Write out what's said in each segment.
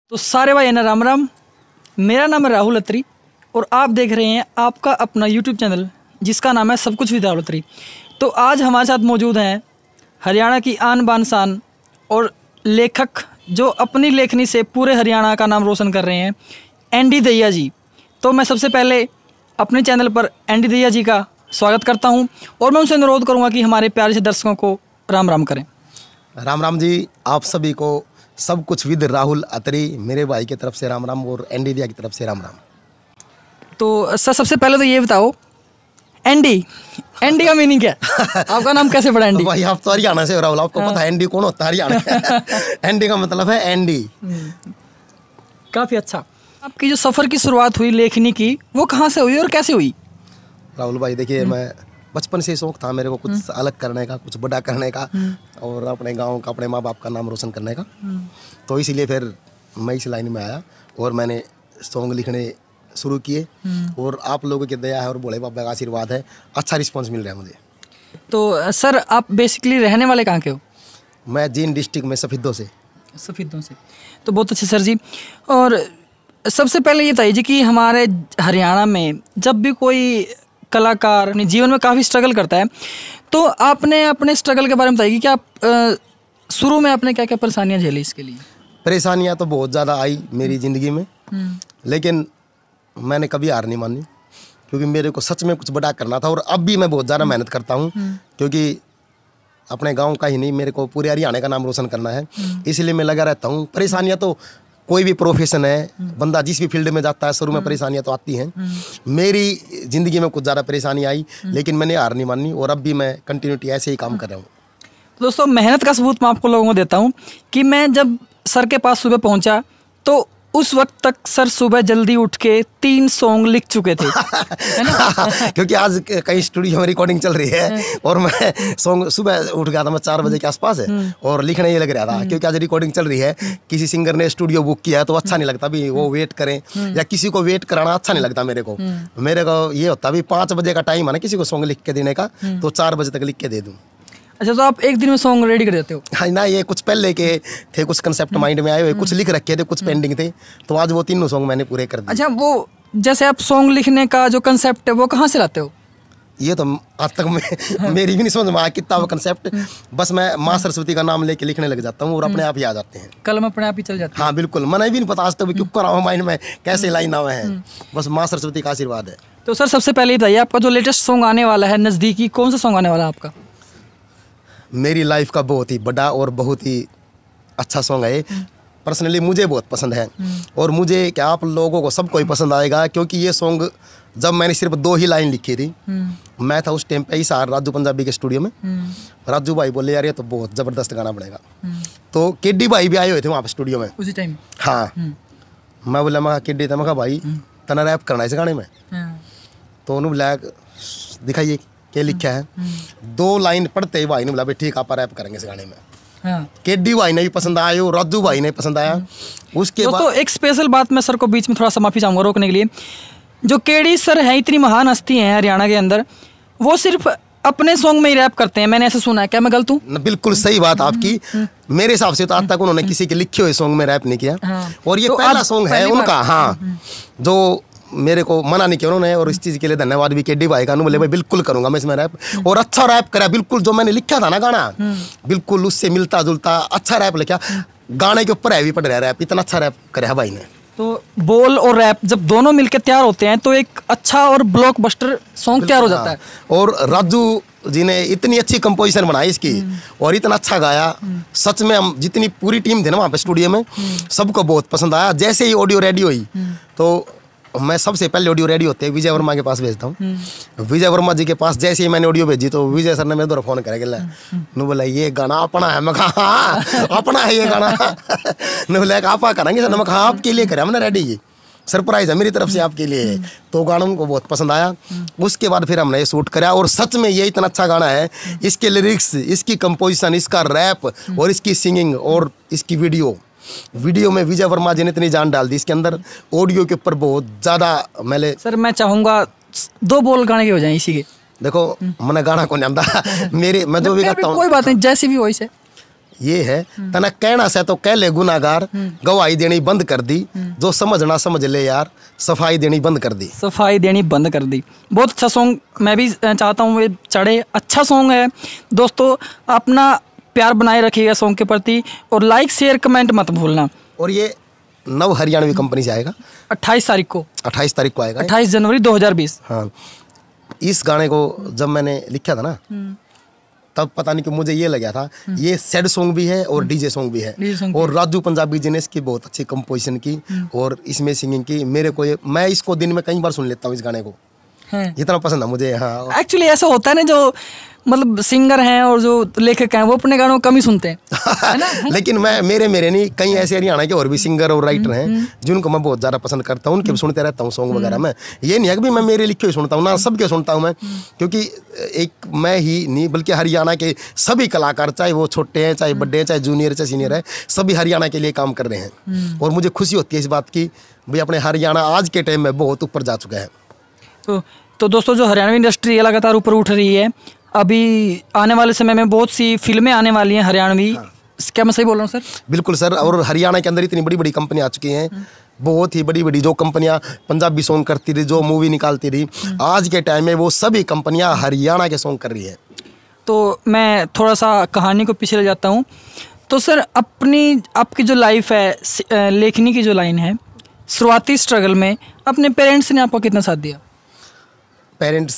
तो सारे भाई ना राम राम। मेरा नाम है राहुल अत्री और आप देख रहे हैं आपका अपना यूट्यूब चैनल जिसका नाम है सब कुछ विद राहुल अत्री। तो आज हमारे साथ मौजूद हैं हरियाणा की आन बान शान और लेखक जो अपनी लेखनी से पूरे हरियाणा का नाम रोशन कर रहे हैं, एनडी दहिया जी। तो मैं सबसे पहले अपने चैनल पर एनडी दहिया जी का स्वागत करता हूं और मैं उनसे अनुरोध करूंगा कि हमारे प्यारे से दर्शकों को राम राम करें। राम राम जी, आप सभी को सब कुछ विद राहुल अत्री मेरे भाई की तरफ से राम राम और एनडी दिया की तरफ से राम राम। तो सर सबसे पहले तो ये बताओ एनडी का मीनिंग क्या है? आपका नाम कैसे पड़ा एनडी? भाई आप तो हरियाणा से हो राहुल, आपको पता है एनडी कौन होता है हरियाणा एनडी का मतलब है एनडी। काफ़ी अच्छा। आपकी जो सफ़र की शुरुआत हुई लेखनी की वो कहाँ से हुई और कैसे हुई? राहुल भाई देखिए, मैं बचपन से शौक था मेरे को कुछ अलग करने का, कुछ बड़ा करने का और अपने गांव का, अपने माँ बाप का नाम रोशन करने का। तो इसीलिए फिर मैं इस लाइन में आया और मैंने सॉन्ग लिखने शुरू किए और आप लोगों की दया है और भोले बाबा का आशीर्वाद है, अच्छा रिस्पांस मिल रहा है मुझे। तो सर आप बेसिकली रहने वाले कहाँ के हो? मैं जींद डिस्ट्रिक्ट में सफीदों से। सफीदों से। तो बहुत अच्छे सर जी। और सबसे पहले ये बताइए जी कि हमारे हरियाणा में जब भी कोई कलाकार अपने जीवन में काफ़ी स्ट्रगल करता है तो आपने अपने स्ट्रगल के बारे में बताइए कि आप शुरू में आपने क्या क्या परेशानियाँ झेली इसके लिए? परेशानियाँ तो बहुत ज़्यादा आई मेरी ज़िंदगी में, लेकिन मैंने कभी हार नहीं मानी क्योंकि मेरे को सच में कुछ बड़ा करना था। और अब भी मैं बहुत ज़्यादा मेहनत करता हूँ क्योंकि अपने गांव का ही नहीं, मेरे को पूरे हरियाणा का नाम रोशन करना है, इसलिए मैं लगा रहता हूँ। परेशानियाँ तो कोई भी प्रोफेशन है, बंदा जिस भी फील्ड में जाता है शुरू में परेशानियाँ तो आती हैं। मेरी ज़िंदगी में कुछ ज़्यादा परेशानी आई लेकिन मैंने हार नहीं मानी और अब भी मैं कंटिन्यूटी ऐसे ही काम कर रहा हूँ। तो दोस्तों मेहनत का सबूत मैं आपको लोगों को देता हूँ कि मैं जब सर के पास सुबह पहुँचा तो उस वक्त तक सर सुबह जल्दी उठ के 3 सॉन्ग लिख चुके थे है ना? क्योंकि आज कहीं स्टूडियो में रिकॉर्डिंग चल रही है और मैं सॉन्ग सुबह उठ गया था, मैं 4 बजे के आसपास है और लिखने ये लग रहा था क्योंकि आज रिकॉर्डिंग चल रही है। किसी सिंगर ने स्टूडियो बुक किया है तो अच्छा नहीं लगता भी वो वेट करें या किसी को वेट कराना अच्छा नहीं लगता मेरे को ये होता भी 5 बजे का टाइम है ना किसी को सॉन्ग लिख के देने का, तो 4 बजे तक लिख के दे दूँ। अच्छा, तो आप एक दिन में सॉन्ग रेडी कर देते हो? हाँ ना, ये कुछ पहले के थे, कुछ कंसेप्ट माइंड में आए हुए, कुछ लिख रखे थे, कुछ पेंडिंग थे, तो आज वो 3 सॉन्ग मैंने पूरे कर दिए। अच्छा, वो जैसे आप सॉन्ग लिखने का जो कंसेप्ट है वो कहाँ से लाते हो? ये तो आज तक मेरी भी नहीं समझ में आया कितना वो कंसेप्ट। बस मैं माँ सरस्वती का नाम लेके लिखने लग जाता हूँ और अपने आप ही आ जाते हैं, कलम अपने आप ही चल जाता है। हाँ बिल्कुल, मैंने भी नहीं पता आज तक क्यों कर रहा हूँ माइंड में कैसे लाइन आवे हैं, बस माँ सरस्वती का आशीर्वाद है। तो सर सबसे पहले बताइए आपका जो लेटेस्ट सॉन्ग आने वाला है नज़दीकी, कौन सा सॉन्ग आने वाला है आपका? मेरी लाइफ का बहुत ही बड़ा और बहुत ही अच्छा सॉन्ग है, पर्सनली मुझे बहुत पसंद है और मुझे क्या आप लोगों को सबको ही पसंद आएगा क्योंकि ये सॉन्ग जब मैंने सिर्फ 2 ही लाइन लिखी थी, मैं था उस टाइम पे ही राजू पंजाबी के स्टूडियो में। राजू भाई बोले यार ये तो बहुत ज़बरदस्त गाना बनेगा, तो केडी भाई भी आए हुए थे वहाँ पे स्टूडियो में उसी टाइम। हाँ, मैं बोला मैं केडी था, मैं भाई तना रैप करना है इस गाने में, तो उन्होंने बोला दिखाइए क्या लिखा है। 2 लाइन पढ़ते ही भाई ने बोला भाई ठीक आप रैप करेंगे इस गाने में। हाँ। केडी भाई ने भी पसंद आया और राजू भाई ने पसंद आया। उसके बाद तो एक स्पेशल बात मैं सर को बीच में थोड़ा सा माफी चाहूँगा रोकने के लिए। जो केडी सर हैं इतनी महान हस्ती हैं हरियाणा के अंदर, वो सिर्फ अपने सॉन्ग में ही रैप करते हैं, मैंने ऐसा सुना है, क्या मैं गलत हूँ? बिल्कुल सही बात आपकी। मेरे हिसाब से तो आज तक उन्होंने किसी के लिखे हुए सॉन्ग में रैप नहीं किया। हाँ। और ये तो पहला सॉन्ग है उनका, हाँ, जो मेरे को मना नहीं किया उन्होंने और इस चीज़ के लिए धन्यवाद भी केडी भाई का। बोले भाई बिल्कुल करूंगा मैं इसमें रैप, और अच्छा रैप करा बिल्कुल, जो मैंने लिखा था ना गाना बिल्कुल उससे मिलता जुलता अच्छा रैप लिखा, गाने के ऊपर हैवी पड़ रहा रैप, इतना अच्छा रैप करा भाई ने। तो बोल और रैप जब दोनों मिलकर तैयार होते हैं तो एक अच्छा और ब्लॉकबस्टर सॉन्ग तैयार हो जाता है। और राजू जी ने इतनी अच्छी कंपोजिशन बनाई इसकी और इतना अच्छा गाया, सच में हम जितनी पूरी टीम थी ना वहाँ पे स्टूडियो में सबको बहुत पसंद आया। जैसे ही ऑडियो रेडी हुई तो मैं सबसे पहले ऑडियो रेडी होते विजय वर्मा के पास भेजता हूँ। विजय वर्मा जी के पास जैसे ही मैंने ऑडियो भेजी तो विजय सर ने मेरे द्वारा फ़ोन करा न बोला ये गाना अपना है। मैं कहा अपना है ये गाना न बोला आप करेंगे सर? मैं कहा आपके लिए करें हमने रेडी, ये सरप्राइज है मेरी तरफ से आपके लिए। तो गाना उनको बहुत पसंद आया। उसके बाद फिर हमने ये शूट करा और सच में ये इतना अच्छा गाना है, इसके लिरिक्स, इसकी कंपोजिशन, इसका रैप और इसकी सिंगिंग और इसकी वीडियो में विजय वर्मा जी ने इतनी जान डाल दी इसके अंदर। ऑडियो के ऊपर बहुत ज़्यादा मैंने सर मैं चाहूँगा 2 बोल गाने के हो जाएं इसी के। देखो मैंने गाना को नहीं आता मेरे, मैं जो भी गाता हूँ कोई बात नहीं, जैसी भी वॉइस है ये है तना कहना से तो कह ले गुनागार, गवाही देनी बंद कर दी, जो समझना समझ ले यार, सफाई देनी बंद कर दी। सफाई देनी बंद कर दी। बहुत अच्छा सॉन्ग, मैं भी चाहता हूँ ये चढ़े, अच्छा सॉन्ग है। दोस्तों अपना प्यार बनाए रखिएगा सॉन्ग के प्रति, और लाइक शेयर कमेंट मत भूलना। और ये नव हरियाणवी कंपनी से आएगा 28 तारीख को, 28 तारीख को आएगा, 28 जनवरी 2020। हाँ, इस गाने को जब मैंने लिखा था ना, तब पता नहीं कि मुझे ये लगा था ये सैड सॉन्ग भी है और डीजे सॉन्ग भी है, और राजू पंजाबी जी ने इसकी बहुत अच्छी कंपोजिशन की और इसमें सिंगिंग की। मेरे को मैं इसको दिन में कई बार सुन लेता हूँ इस गाने को, इतना पसंद है मुझे। हाँ, एक्चुअली ऐसा होता है ना, जो मतलब सिंगर हैं और जो लेखक हैं वो अपने गानों को कम ही सुनते हैं, है ना? लेकिन मैं मेरे नहीं, कई ऐसे हरियाणा के और भी सिंगर और राइटर हैं जिनको मैं बहुत ज़्यादा पसंद करता हूँ, उनके भी सुनते रहता हूँ सॉन्ग वगैरह में। ये नहीं है कि मैं मेरे लिखे हुए सुनता हूँ ना, सबके सुनता हूँ मैं, क्योंकि एक मैं ही नहीं बल्कि हरियाणा के सभी कलाकार, चाहे वो छोटे हैं, चाहे बड़े हैं, चाहे जूनियर, चाहे सीनियर है, सभी हरियाणा के लिए काम कर रहे हैं। और मुझे खुशी होती है इस बात की, भाई अपने हरियाणा आज के टाइम में बहुत ऊपर जा चुका है। तो दोस्तों जो हरियाणवी इंडस्ट्री है लगातार ऊपर उठ रही है। अभी आने वाले समय में बहुत सी फिल्में आने वाली हैं हरियाणवी। क्या मैं सही बोल रहा हूँ सर? बिल्कुल सर, और हरियाणा के अंदर इतनी बड़ी बड़ी कंपनियां आ चुकी हैं, बहुत ही बड़ी बड़ी, जो कंपनियां पंजाबी सॉन्ग करती रही, जो मूवी निकालती रही, आज के टाइम में वो सभी कंपनियां हरियाणा के सॉन्ग कर रही है। तो मैं थोड़ा सा कहानी को पीछे ले जाता हूँ। तो सर आपकी जो लाइफ है, लेखनी की जो लाइन है, शुरुआती स्ट्रगल में अपने पेरेंट्स ने आपको कितना साथ दिया? पेरेंट्स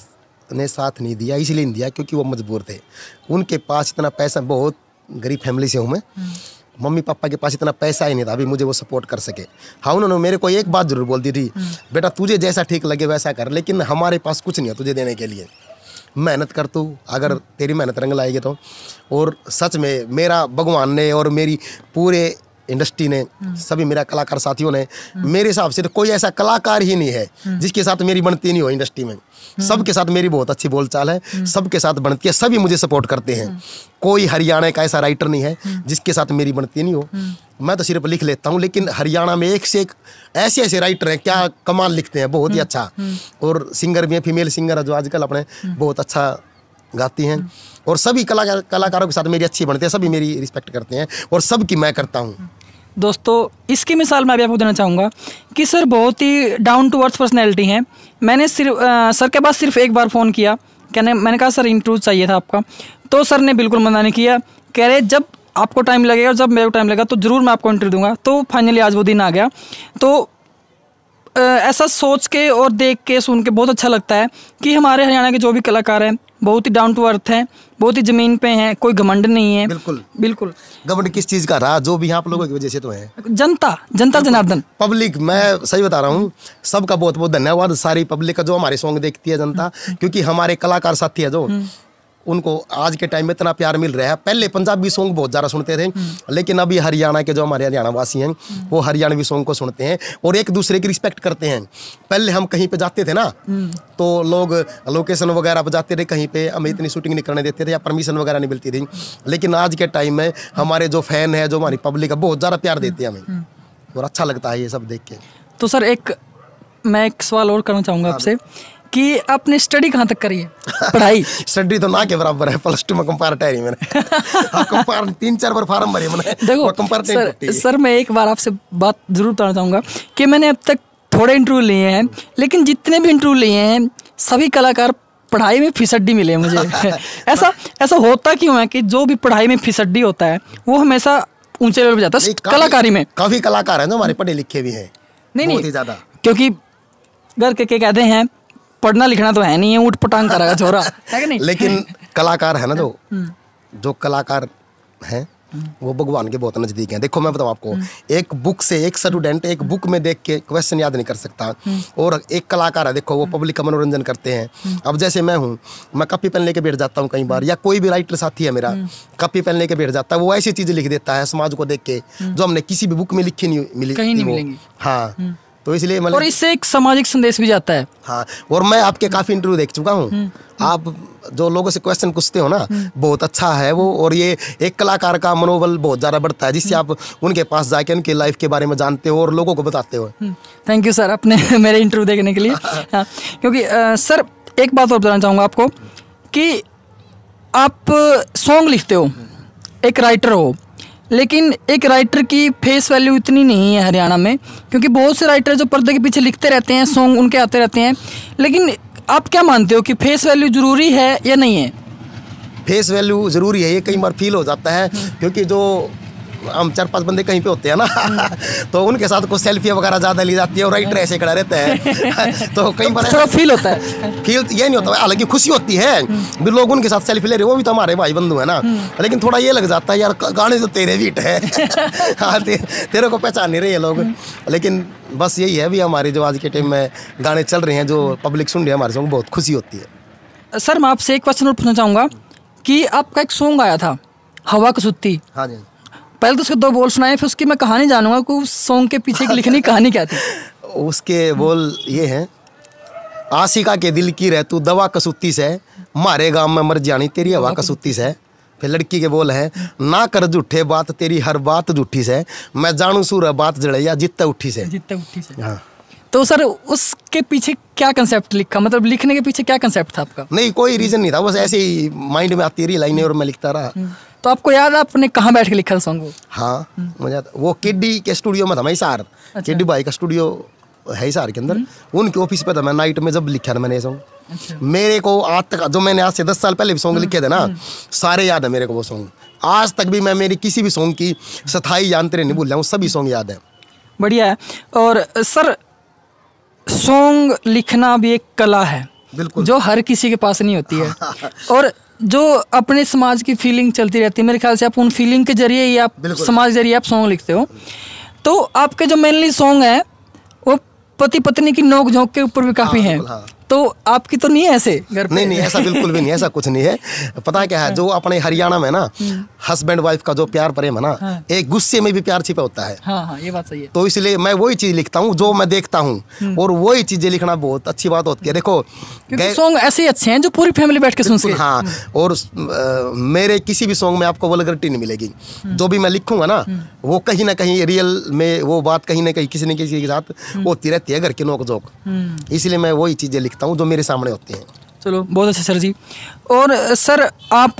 ने साथ नहीं दिया, इसलिए नहीं दिया क्योंकि वो मजबूर थे। उनके पास इतना पैसा, बहुत गरीब फैमिली से हूँ मैं, मम्मी पापा के पास इतना पैसा ही नहीं था अभी मुझे वो सपोर्ट कर सके। हाँ, उन्होंने मेरे को एक बात जरूर बोल दी थी, बेटा तुझे जैसा ठीक लगे वैसा कर, लेकिन हमारे पास कुछ नहीं है तुझे देने के लिए, मेहनत कर तू, अगर तेरी मेहनत रंग लाएगी तो। और सच में मेरा भगवान ने और मेरी पूरे इंडस्ट्री ने, सभी मेरा कलाकार साथियों ने, मेरे हिसाब से तो कोई ऐसा कलाकार ही नहीं है जिसके साथ मेरी बनती नहीं हो इंडस्ट्री में। सबके साथ मेरी बहुत अच्छी बोलचाल है, सबके साथ बनती है, सभी मुझे सपोर्ट करते हैं। कोई हरियाणा का ऐसा राइटर नहीं है जिसके साथ मेरी बनती नहीं हो। मैं तो सिर्फ लिख लेता हूँ, लेकिन हरियाणा में एक से एक ऐसे ऐसे राइटर हैं, क्या कमाल लिखते हैं, बहुत ही अच्छा। और सिंगर भी हैं, फीमेल सिंगर है जो आजकल अपने बहुत अच्छा गाती हैं, और सभी कलाकारों के साथ मेरी अच्छी बनती है, सभी मेरी रिस्पेक्ट करते हैं और सबकी मैं करता हूँ। दोस्तों इसकी मिसाल मैं भी आपको देना चाहूँगा कि सर बहुत ही डाउन टू अर्थ पर्सनैलिटी हैं। मैंने सिर्फ सर के पास सिर्फ एक बार फ़ोन किया, मैंने कहा सर इंटरव्यू चाहिए था आपका, तो सर ने बिल्कुल मना नहीं किया, कह रहे जब आपको टाइम लगेगा और जब मेरे को टाइम लगेगा तो ज़रूर मैं आपको इंटरव्यू दूंगा। तो फाइनली आज वो दिन आ गया। तो ऐसा सोच के और देख के सुन के बहुत अच्छा लगता है कि हमारे हरियाणा के जो भी कलाकार हैं बहुत ही डाउन टू अर्थ हैं, बहुत ही ज़मीन पे हैं, कोई घमंड नहीं है। बिल्कुल बिल्कुल। घमंड किस चीज़ का रहा, जो भी आप लोगों की वजह से तो है। जनता जनार्दन, पब्लिक, मैं सही बता रहा हूँ, सबका बहुत बहुत धन्यवाद सारी पब्लिक का जो हमारे सॉन्ग देखती है, जनता, क्योंकि हमारे कलाकार साथी है जो, उनको आज के टाइम में इतना प्यार मिल रहा है। पहले पंजाबी सॉन्ग बहुत ज़्यादा सुनते थे, लेकिन अभी हरियाणा के जो हमारे हरियाणा वासी हैं वो हरियाणवी सॉन्ग को सुनते हैं और एक दूसरे की रिस्पेक्ट करते हैं। पहले हम कहीं पे जाते थे ना, तो लोग लोकेशन वगैरह पर जाते थे, कहीं पे हमें इतनी शूटिंग नहीं करने देते थे या परमिशन वगैरह नहीं मिलती थी, लेकिन आज के टाइम में हमारे जो फैन है, जो हमारी पब्लिक है, बहुत ज़्यादा प्यार देते हैं हमें और अच्छा लगता है ये सब देख के। तो सर मैं एक सवाल और करना चाहूँगा आपसे कि आपने स्टडी कहाँ तक करी है? पढ़ाई स्टडी तो ना के बराबर है, +2 में कंपैरेटिव मैंने कंपार 3-4 बार फार्म भरे मैंने। देखो सर मैं एक बार आपसे बात जरूर बताना चाहूँगा कि मैंने अब तक थोड़े इंटरव्यू लिए हैं, लेकिन जितने भी इंटरव्यू लिए हैं सभी कलाकार पढ़ाई में फिसड्डी मिले मुझे। ऐसा होता क्यों है कि जो भी पढ़ाई में फिसड्डी होता है वो हमेशा ऊंचे लेवल पर जाता है? कलाकारी में काफ़ी कलाकार हैं जो हमारे पढ़े लिखे भी हैं, नहीं ज़्यादा, क्योंकि घर के कहते हैं पढ़ना लिखना तो है नहीं है, ऊट पटांग करेगा छोरा, है कि नहीं? लेकिन कलाकार है ना, जो कलाकार हैं वो भगवान के बहुत नज़दीक हैं। देखो मैं बताऊँ आपको, एक बुक से एक स्टूडेंट एक बुक में देख के क्वेश्चन याद नहीं कर सकता, और एक कलाकार है देखो वो पब्लिक का मनोरंजन करते हैं। अब जैसे मैं हूँ, मैं कॉपी पेन लेके बैठ जाता हूँ कई बार, या कोई भी राइटर साथी है मेरा कॉपी पेन लेके बैठ जाता है, वो ऐसी चीज़ें लिख देता है समाज को देख के जो हमने किसी भी बुक में लिखी नहीं मिली, कहीं नहीं मिलेंगी। हाँ, तो इसलिए और इससे एक सामाजिक संदेश भी जाता है। हाँ, और मैं आपके काफ़ी इंटरव्यू देख चुका हूँ, आप जो लोगों से क्वेश्चन पूछते हो ना, बहुत अच्छा है वो, और ये एक कलाकार का मनोबल बहुत ज़्यादा बढ़ता है जिससे आप उनके पास जाके उनके लाइफ के बारे में जानते हो और लोगों को बताते हो। थैंक यू सर अपने मेरे इंटरव्यू देखने के लिए। हाँ, क्योंकि सर एक बात और बताना चाहूँगा आपको कि आप सॉन्ग लिखते हो, एक राइटर हो, लेकिन एक राइटर की फेस वैल्यू इतनी नहीं है हरियाणा में, क्योंकि बहुत से राइटर जो पर्दे के पीछे लिखते रहते हैं, सॉन्ग उनके आते रहते हैं, लेकिन आप क्या मानते हो कि फेस वैल्यू ज़रूरी है या नहीं है? फेस वैल्यू ज़रूरी है, ये कई बार फील हो जाता है, क्योंकि जो हम 4-5 बंदे कहीं पे होते हैं ना तो उनके साथ कुछ सेल्फी वगैरह ज़्यादा ली जाती है और राइटर ऐसे खड़ा रहता है तो कई बार थोड़ा फील होता है। फील ये नहीं होता, हालांकि खुशी होती है भी लोग उनके साथ सेल्फी ले रहे, वो भी तो हमारे भाई बंधु है ना, लेकिन थोड़ा ये लग जाता है यार गाने तो तेरे बीट है हाँ तेरे को पहचान नहीं रहे ये लोग, लेकिन बस यही है भी हमारे जो आज के टाइम में गाने चल रहे हैं, जो पब्लिक सुन रही है हमारे सॉन्ग, बहुत खुशी होती है। सर मैं आपसे एक क्वेश्चन और पूछना चाहूँगा कि आपका एक सॉन्ग आया था हवा कसुत्ती, हाँ जी, पहले तो उसके 2 बोल सुनाए, फिर उसकी मैं कहानी जानूंगा कि उस सॉन्ग के पीछे की लिखनी कहानी क्या थी? उसके बोल ये हैं, आशिका के दिल की रह तू दवा कसुत्ती से, मारे गाँव में मर जानी तेरी हवा कसुत्ती से। फिर लड़की के बोल है, ना कर झूठे बात तेरी हर बात झूठी से, मैं जानू सूर बात जड़ैया जितते उठी से। जितते उठी से। हाँ। तो सर उसके पीछे क्या कंसेप्ट लिखा, मतलब लिखने के पीछे क्या कंसेप्ट था आपका? नहीं कोई रीजन नहीं था, बस ऐसे ही माइंड में आती रही लाइनें और मैं लिखता रहा। तो आपको याद है आपने कहाँ बैठ के लिखा सॉन्ग? हाँ मुझे वो केडी के स्टूडियो में था, मैं हिसार, केडी भाई का स्टूडियो है हिसार के अंदर, उनके ऑफिस पे था मैं नाइट में जब लिखा था मैंने ये सॉन्ग। मेरे को आज तक जो मैंने आज से 10 साल पहले भी सॉन्ग लिखे थे ना, सारे याद है मेरे को वो सॉन्ग, आज तक भी मैं मेरी किसी भी सॉन्ग की सथाई जानते नहीं भूल जाऊँ, सभी सॉन्ग याद है। बढ़िया है। और सर सॉन्ग लिखना भी एक कला है, बिल्कुल, जो हर किसी के पास नहीं होती है और जो अपने समाज की फीलिंग चलती रहती है, मेरे ख्याल से आप उन फीलिंग के जरिए ही आप समाज के जरिए आप सॉन्ग लिखते हो। तो आपके जो मेनली सॉन्ग है वो पति पत्नी की नोक झोंक के ऊपर भी काफ़ी हैं। हाँ। तो आपकी तो नहीं है ऐसे घर पे? नहीं ऐसा बिल्कुल भी नहीं, ऐसा कुछ नहीं है। पता है क्या है, जो अपने हरियाणा में ना हस्बैंड वाइफ का जो प्यार प्रेम है ना, एक गुस्से में भी प्यार छिपा होता है। हाँ ये बात सही है। तो इसलिए मैं वही चीज़ लिखता हूँ जो मैं देखता हूँ, और वही चीज़ें लिखना बहुत अच्छी बात होती है। देखो सॉन्ग ऐसे ही अच्छे हैं जो पूरी फैमिली बैठ के सुन सके। हाँ, और मेरे किसी भी सॉन्ग में आपको वल्गैरिटी नहीं मिलेगी। जो भी मैं लिखूंगा ना, वो कहीं ना कहीं रियल में वो बात कहीं ना कहीं किसी न किसी के साथ होती रहती है, घर की नोक झोंक। इसलिए मैं वही चीज़ें लिखता हूँ जो मेरे सामने होती हैं। चलो बहुत अच्छा सर जी। और सर आप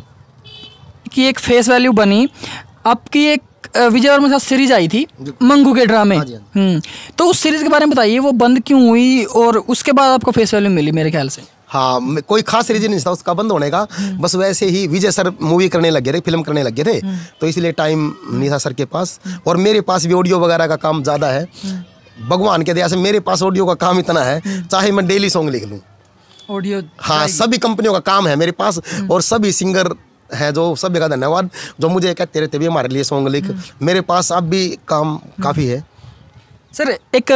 की एक फेस वैल्यू बनी, आपकी एक विजय वर्मा के साथ सीरीज आई थी मंगू के ड्रामे। तो उस सीरीज के बारे में बताइए, वो बंद क्यों हुई और उसके बाद आपको फेस वैल्यू मिली? मेरे ख्याल से हाँ, कोई खास रीजन नहीं था उसका बंद होने का, बस वैसे ही विजय सर मूवी करने लगे थे, फिल्म करने लगे थे, तो इसलिए टाइम नहीं था सर के पास, और मेरे पास भी ऑडियो वगैरह का काम ज़्यादा है। भगवान के दया से मेरे पास ऑडियो का काम इतना है, चाहे मैं डेली सॉन्ग लिख लूँ ऑडियो। हाँ, सभी कंपनियों का काम है मेरे पास, और सभी सिंगर है जो सभी का धन्यवाद जो मुझे कहते रहते भी हमारे लिए सॉन्ग लिख। मेरे पास अब भी काम काफ़ी है। सर एक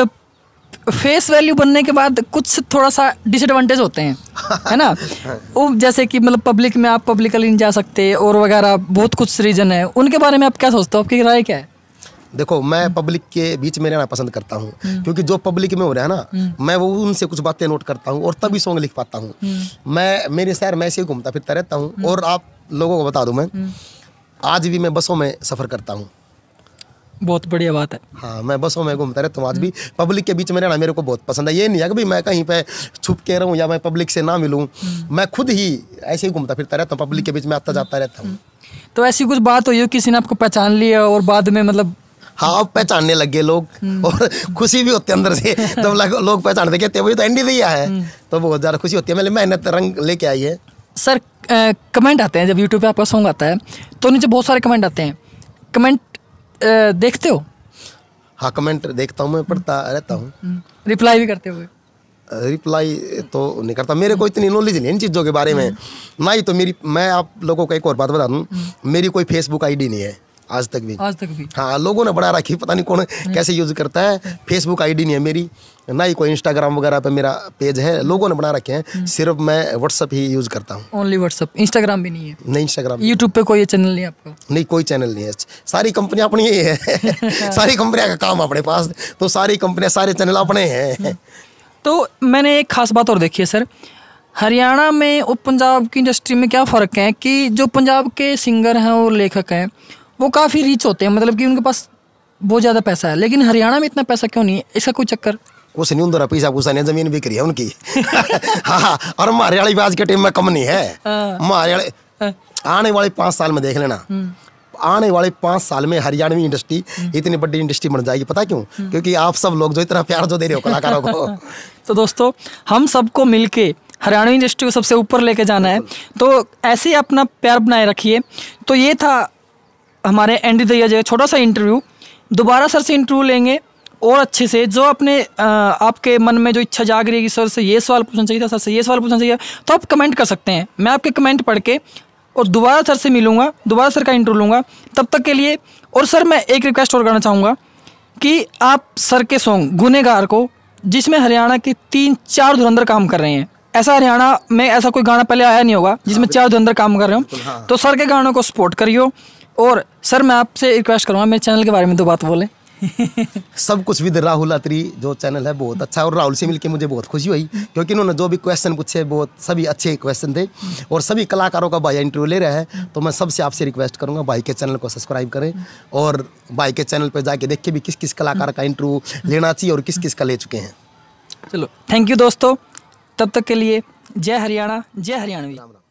फेस वैल्यू बनने के बाद कुछ थोड़ा सा डिसएडवांटेज होते हैं है ना, वो जैसे कि मतलब पब्लिक में आप पब्लिकली नहीं जा सकते और वगैरह बहुत कुछ रीजन है, उनके बारे में आप क्या सोचते हो, आपकी राय क्या है? देखो मैं पब्लिक के बीच में रहना पसंद करता हूँ, क्योंकि जो पब्लिक में हो रहा है ना, मैं वो उनसे कुछ बातें नोट करता हूँ और तभी सॉन्ग लिख पाता हूँ। मैं मेरे शहर में ऐसे ही घूमता फिरता रहता हूँ, और आप लोगों को बता दूँ मैं आज भी मैं बसों में सफ़र करता हूँ। बहुत बढ़िया बात है। हाँ, मैं बसों में घूमता रहता हूँ आज भी। पब्लिक के बीच में रहना मेरे को बहुत पसंद है। ये नहीं है कि भाई मैं कहीं पे छुप के रहूँ या मैं पब्लिक से ना मिलूँ, मैं खुद ही ऐसे ही घूमता फिरता रहता हूँ, पब्लिक के बीच में आता जाता रहता हूँ। तो ऐसी कुछ बात हुई हो किसी ने आपको पहचान लिया और बाद में मतलब? हाँ, पहचानने लग गए लोग, और खुशी भी होती है अंदर से जब लोग पहचानते, कहते हैं वही तो एंडी दिया है, तो बहुत ज़्यादा खुशी होती है। मेरी मेहनत रंग लेके आई है। सर कमेंट आते हैं जब यूट्यूब पे आपका सॉन्ग आता है तो नीचे बहुत सारे कमेंट आते हैं, कमेंट देखते हो? हाँ, कमेंट देखता हूँ मैं, पढ़ता रहता हूँ। रिप्लाई भी करते हो? रिप्लाई तो नहीं करता, मेरे को इतनी नॉलेज नहीं है इन चीज़ों के बारे में, ना ही तो मेरी, मैं आप लोगों को एक और बात बता दूँ, मेरी कोई फेसबुक आईडी नहीं है आज तक भी। हाँ, लोगों ने बना रखी, पता नहीं कौन कैसे यूज़ करता है। फेसबुक आईडी नहीं है मेरी, ना ही कोई इंस्टाग्राम वगैरह पे मेरा पेज है, लोगों ने बना रखे हैं। सिर्फ मैं व्हाट्सअप ही यूज़ करता हूँ। ओनली व्हाट्सअप, इंस्टाग्राम भी नहीं है? नहीं, इंस्टाग्राम, यूट्यूब पे कोई चैनल नहीं है आपका? नहीं, कोई चैनल नहीं है। सारी कंपनियां अपनी ही है सारी कंपनियां का काम अपने पास, तो सारी कंपनियां सारे चैनल अपने हैं। तो मैंने एक खास बात और देखी है सर, हरियाणा में और पंजाब की इंडस्ट्री में क्या फ़र्क है कि जो पंजाब के सिंगर हैं और लेखक हैं वो काफ़ी रीच होते हैं, मतलब कि उनके पास बहुत ज़्यादा पैसा है, लेकिन हरियाणा में इतना पैसा क्यों नहीं है? इसका कोई चक्कर? कुछ नहीं, उधर पैसा पूसा नहीं, जमीन बिक्री है उनकी हाँ, और हरियाणा भी आज के टाइम में कम नहीं है। हरियाणा आने वाले 5 साल में देख लेना, आने वाले 5 साल में हरियाणवी इंडस्ट्री इतनी बड़ी इंडस्ट्री बन जाएगी। पता क्यों? क्योंकि आप सब लोग जो इतना प्यार जो दे रहे हो कलाकारों को। तो दोस्तों, हम सबको मिलके हरियाणवी इंडस्ट्री को सबसे ऊपर लेके जाना है, तो ऐसे ही अपना प्यार बनाए रखिए। तो ये था हमारे एंडी दैया जी का छोटा सा इंटरव्यू। दोबारा सर से इंटरव्यू लेंगे और अच्छे से, जो अपने आपके मन में जो इच्छा जाग रही है कि सर से ये सवाल पूछना चाहिए था, सर से ये सवाल पूछना चाहिए, तो आप कमेंट कर सकते हैं। मैं आपके कमेंट पढ़ के और दोबारा सर से मिलूंगा, दोबारा सर का इंटरव्यू लूँगा। तब तक के लिए, और सर मैं एक रिक्वेस्ट और करना चाहूँगा कि आप सर के सॉन्ग गुनेगार को, जिसमें हरियाणा के 3-4 धुरंधर काम कर रहे हैं, ऐसा हरियाणा में ऐसा कोई गाना पहले आया नहीं होगा जिसमें 4 धुरंधर काम कर रहे हो, तो सर के गानों को सपोर्ट करियो। और सर मैं आपसे रिक्वेस्ट करूँगा मेरे चैनल के बारे में 2 बात बोलें। सब कुछ विद राहुल अत्री जो चैनल है बहुत अच्छा, और राहुल से मिलके मुझे बहुत खुशी हुई, क्योंकि इन्होंने जो भी क्वेश्चन पूछे बहुत सभी अच्छे क्वेश्चन थे, और सभी कलाकारों का भाई इंटरव्यू ले रहा है। तो मैं सबसे आपसे रिक्वेस्ट करूंगा भाई के चैनल को सब्सक्राइब करें, और भाई के चैनल पर जाके देख के भी किस किस कलाकार का इंटरव्यू लेना चाहिए और किस किस का ले चुके हैं। चलो, थैंक यू दोस्तों, तब तक के लिए जय हरियाणा, जय हरियाणवी।